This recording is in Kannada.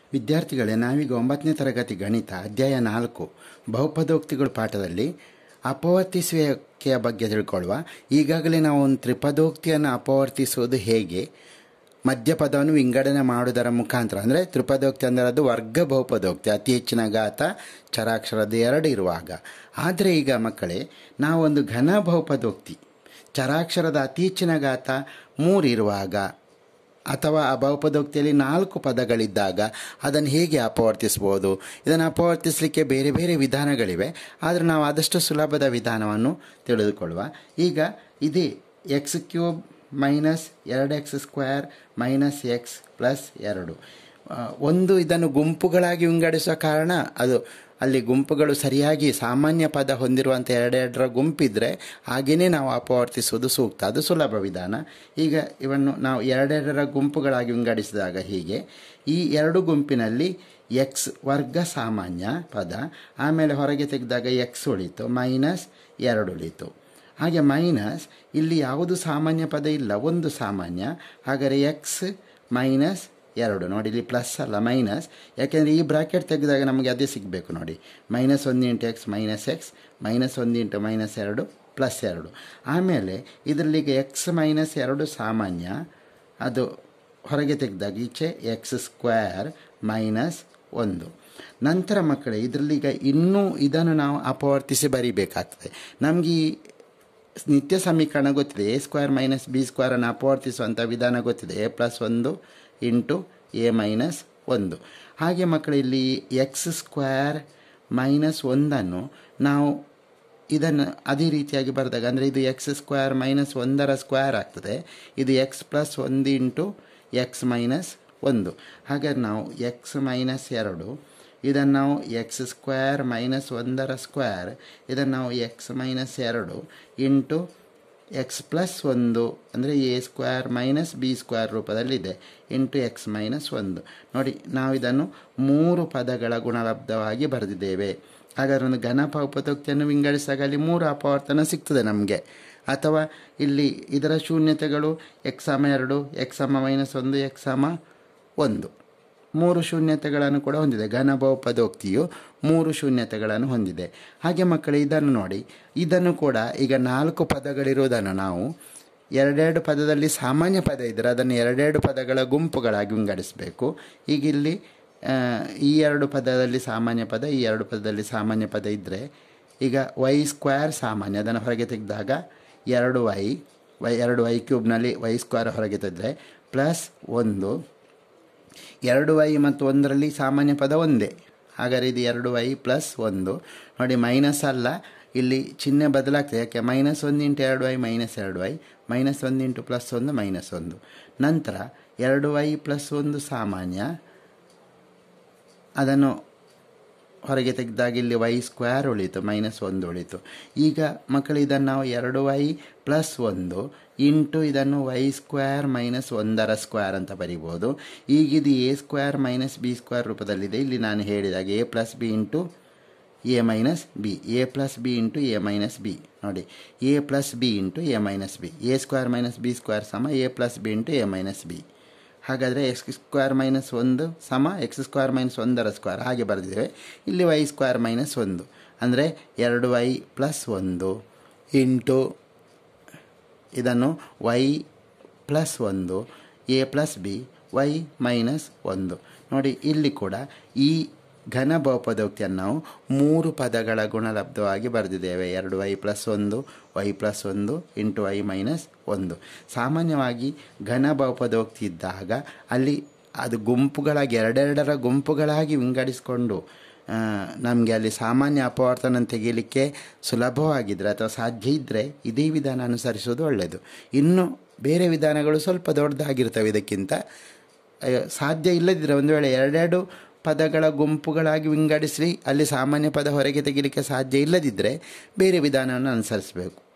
ವಿದ್ಯಾರ್ಥಿಗಳೇ, ನಾವೀಗ 9ನೇ ತರಗತಿ ಗಣಿತ ಅಧ್ಯಾಯ 4 ಬಹುಪದೋಕ್ತಿಗಳು ಪಾಠದಲ್ಲಿ ಅಪವರ್ತಿಸುವಿಕೆಯ ಬಗ್ಗೆ ತಿಳ್ಕೊಳ್ಳುವ. ಈಗಾಗಲೇ ನಾವು ಒಂದು ತ್ರಿಪದೋಕ್ತಿಯನ್ನು ಅಪವರ್ತಿಸುವುದು ಹೇಗೆ, ಮಧ್ಯಪದವನ್ನು ವಿಂಗಡಣೆ ಮಾಡುವುದರ ಮುಖಾಂತರ, ಅಂದರೆ ತ್ರಿಪದೋಕ್ತಿ ಅಂದರೆ ಅದು ವರ್ಗ ಬಹುಪದೋಕ್ತಿ, ಅತಿ ಹೆಚ್ಚಿನ ಘಾತ ಚರಾಕ್ಷರದ 2 ಇರುವಾಗ. ಆದರೆ ಈಗ ಮಕ್ಕಳೇ, ನಾವೊಂದು ಘನ ಬಹುಪದೋಕ್ತಿ ಚರಾಕ್ಷರದ ಅತಿ ಹೆಚ್ಚಿನ ಘಾತ 3 ಇರುವಾಗ, ಅಥವಾ ಆ ಬಹುಪದೋಕ್ತಿಯಲ್ಲಿ 4 ಪದಗಳಿದ್ದಾಗ ಅದನ್ನು ಹೇಗೆ ಅಪವರ್ತಿಸ್ಬೋದು? ಇದನ್ನು ಅಪವರ್ತಿಸಲಿಕ್ಕೆ ಬೇರೆ ಬೇರೆ ವಿಧಾನಗಳಿವೆ, ಆದರೆ ನಾವು ಆದಷ್ಟು ಸುಲಭದ ವಿಧಾನವನ್ನು ತಿಳಿದುಕೊಳ್ಳುವ. ಈಗ ಇದೇ x³ minus 2x² minus x plus 2 ಒಂದು ಇದನ್ನು ಗುಂಪುಗಳಾಗಿ ವಿಂಗಡಿಸುವ ಕಾರಣ ಅದು ಅಲ್ಲಿ ಗುಂಪುಗಳು ಸರಿಯಾಗಿ ಸಾಮಾನ್ಯ ಪದ ಹೊಂದಿರುವಂಥ 2 ಗುಂಪಿದ್ರೆ ಹಾಗೆಯೇ ನಾವು ಅಪವರ್ತಿಸುವುದು ಸೂಕ್ತ, ಅದು ಸುಲಭ ವಿಧಾನ. ಈಗ ಇವನ್ನು ನಾವು 2 ಗುಂಪುಗಳಾಗಿ ವಿಂಗಡಿಸಿದಾಗ ಹೀಗೆ, ಈ 2 ಗುಂಪಿನಲ್ಲಿ x ವರ್ಗ ಸಾಮಾನ್ಯ ಪದ, ಆಮೇಲೆ ಹೊರಗೆ ತೆಗೆದಾಗ x ಉಳಿತು, ಮೈನಸ್ 2 ಉಳಿತು. ಹಾಗೆ ಮೈನಸ್ ಇಲ್ಲಿ ಯಾವುದು ಸಾಮಾನ್ಯ ಪದ ಇಲ್ಲ, ಒಂದು ಸಾಮಾನ್ಯ. ಹಾಗಾದರೆ x ಮೈನಸ್ 2 ನೋಡಿ, ಇಲ್ಲಿ ಪ್ಲಸ್ ಅಲ್ಲ ಮೈನಸ್, ಯಾಕೆಂದರೆ ಈ ಬ್ರಾಕೆಟ್ ತೆಗೆದಾಗ ನಮಗೆ ಅದೇ ಸಿಗಬೇಕು ನೋಡಿ. -1 × x ಮೈನಸ್ x, -1 × -2 ಪ್ಲಸ್ 2. ಆಮೇಲೆ ಇದರಲ್ಲಿಗ x ಮೈನಸ್ 2 ಸಾಮಾನ್ಯ, ಅದು ಹೊರಗೆ ತೆಗೆದಾಗ ಈಚೆ x² ಮೈನಸ್ 1. ನಂತರ ಮಕ್ಕಳೇ, ಇದರಲ್ಲೀಗ ಇನ್ನೂ ಇದನ್ನು ನಾವು ಅಪವರ್ತಿಸಿ ಬರೀಬೇಕಾಗ್ತದೆ. ನಮಗೆ ಈ ನಿತ್ಯ ಸಮೀಕರಣ ಗೊತ್ತಿದೆ, a² ಮೈನಸ್ b² ಅನ್ನು ಅಪವರ್ತಿಸುವಂಥ ವಿಧಾನ ಗೊತ್ತಿದೆ, a+1 ಇಂಟು a ಮೈನಸ್ 1. ಹಾಗೆ ಮಕ್ಕಳು, ಇಲ್ಲಿ x² ಮೈನಸ್ 1 ನಾವು ಇದನ್ನು ಅದೇ ರೀತಿಯಾಗಿ ಬರೆದಾಗ, ಅಂದರೆ ಇದು x² ಮೈನಸ್ 1 ಸ್ಕ್ವೇರ್ ಆಗ್ತದೆ, ಇದು x+1 ಇಂಟು x ಮೈನಸ್ 1. ಹಾಗಾದ್ರೆ ನಾವು x ಮೈನಸ್ 2 ಇದನ್ನು ನಾವು x² ಮೈನಸ್ 1 ಸ್ಕ್ವೇರ್, ಇದನ್ನು ನಾವು x ಮೈನಸ್ 2 ಇಂಟು x+1 ಅಂದರೆ a² ಮೈನಸ್ b² ರೂಪದಲ್ಲಿದೆ, ಇಂಟು x ಮೈನಸ್ 1. ನೋಡಿ, ನಾವು ಇದನ್ನು 3 ಪದಗಳ ಗುಣಲಬ್ಧವಾಗಿ ಬರೆದಿದ್ದೇವೆ. ಹಾಗಾದರೆ ಒಂದು ಘನ ಬಹುಪದೋಕ್ತಿಯನ್ನು ವಿಂಗಡಿಸಿದಾಗ ಅಲ್ಲಿ 3 ಅಪವರ್ತನ ಸಿಗ್ತದೆ ನಮಗೆ. ಅಥವಾ ಇಲ್ಲಿ ಇದರ ಶೂನ್ಯತೆಗಳು x = 2, x -1, x = 1, 3 ಶೂನ್ಯತೆಗಳನ್ನು ಕೂಡ ಹೊಂದಿದೆ. ಘನ ಬಹುಪದೋಕ್ತಿಯು 3 ಶೂನ್ಯತೆಗಳನ್ನು ಹೊಂದಿದೆ. ಹಾಗೆ ಮಕ್ಕಳು, ಇದನ್ನು ನೋಡಿ, ಇದನ್ನು ಕೂಡ ಈಗ 4 ಪದಗಳಿರುವುದನ್ನು ನಾವು 2 ಪದದಲ್ಲಿ ಸಾಮಾನ್ಯ ಪದ ಇದ್ದರೆ ಅದನ್ನು 2 ಪದಗಳ ಗುಂಪುಗಳಾಗಿ ವಿಂಗಡಿಸಬೇಕು. ಈಗ ಇಲ್ಲಿ ಈ 2 ಪದದಲ್ಲಿ ಸಾಮಾನ್ಯ ಪದ, ಈ 2 ಪದದಲ್ಲಿ ಸಾಮಾನ್ಯ ಪದ ಇದ್ದರೆ, ಈಗ y² ಸಾಮಾನ್ಯ, ಅದನ್ನು ಹೊರಗೆ ತೆಗೆದಾಗ 2y³ y² ಹೊರಗೆ ತೆಗೆದರೆ ಪ್ಲಸ್ 1, 2y ಮತ್ತು 1ರಲ್ಲಿ ಸಾಮಾನ್ಯ ಪದ ಒಂದೇ. ಹಾಗಾದರೆ ಇದು 2y ಪ್ಲಸ್ 1. ನೋಡಿ, ಮೈನಸ್ ಅಲ್ಲ, ಇಲ್ಲಿ ಚಿಹ್ನೆ ಬದಲಾಗ್ತದೆ. ಯಾಕೆ? -1 × 2y ಮೈನಸ್ 2y, -1 × +1 -1. ನಂತರ 2y ಪ್ಲಸ್ 1 ಸಾಮಾನ್ಯ, ಅದನ್ನು ಹೊರಗೆ ತೆಗೆದಾಗ ಇಲ್ಲಿ y² ಉಳಿತು, -1 ಉಳಿತು. ಈಗ ಮಕ್ಕಳು, ಇದನ್ನು ನಾವು 2y ಪ್ಲಸ್ 1 ಇಂಟು ಇದನ್ನು y² ಮೈನಸ್ 1 ಸ್ಕ್ವೇರ್ ಅಂತ ಬರಿಬೋದು. ಈಗಿದು a² ಮೈನಸ್ b² ರೂಪದಲ್ಲಿದೆ. ಇಲ್ಲಿ ನಾನು ಹೇಳಿದಾಗ a+b into a minus b, a+b into a minus b. ನೋಡಿ, a+b into a minus b, a² minus b² ಸಮ a+b into a minus b. ಹಾಗಾದರೆ x² ಮೈನಸ್ 1 ಸಮ x² ಮೈನಸ್ 1 ಸ್ಕ್ವೇರ್ ಹಾಗೆ ಬರೆದಿದ್ದೇವೆ. ಇಲ್ಲಿ y² ಮೈನಸ್ 1 ಅಂದರೆ 2y ಪ್ಲಸ್ 1 ಇಂಟು ಇದನ್ನು y plus 1 a+b y minus 1. ನೋಡಿ, ಇಲ್ಲಿ ಕೂಡ ಈ ಘನ ಬಹುಪದೋಕ್ತಿಯನ್ನು ನಾವು 3 ಪದಗಳ ಗುಣಲಬ್ಧವಾಗಿ ಬರೆದಿದ್ದೇವೆ. 2y plus 1 y plus 1 into y minus 1. ಸಾಮಾನ್ಯವಾಗಿ ಘನ ಬಹುಪದೋಕ್ತಿ ಇದ್ದಾಗ ಅಲ್ಲಿ ಅದು ಗುಂಪುಗಳಾಗಿ 2 ಗುಂಪುಗಳಾಗಿ ವಿಂಗಡಿಸಿಕೊಂಡು ನಮಗೆ ಅಲ್ಲಿ ಸಾಮಾನ್ಯ ಅಪವರ್ತನ ತೆಗೆಯಲಿಕ್ಕೆ ಸುಲಭವಾಗಿದ್ದರೆ ಅಥವಾ ಸಾಧ್ಯ ಇದ್ದರೆ ಇದೇ ವಿಧಾನ ಅನುಸರಿಸೋದು ಒಳ್ಳೆಯದು. ಇನ್ನು ಬೇರೆ ವಿಧಾನಗಳು ಸ್ವಲ್ಪ ದೊಡ್ಡದಾಗಿರ್ತವೆ ಇದಕ್ಕಿಂತ. ಸಾಧ್ಯ ಇಲ್ಲದಿದ್ದರೆ, ಒಂದು ವೇಳೆ 2 ಪದಗಳ ಗುಂಪುಗಳಾಗಿ ವಿಂಗಡಿಸಿ ಅಲ್ಲಿ ಸಾಮಾನ್ಯ ಪದ ಹೊರಗೆ ತೆಗೆಯಲಿಕ್ಕೆ ಸಾಧ್ಯ ಇಲ್ಲದಿದ್ದರೆ ಬೇರೆ ವಿಧಾನವನ್ನು ಅನುಸರಿಸಬೇಕು.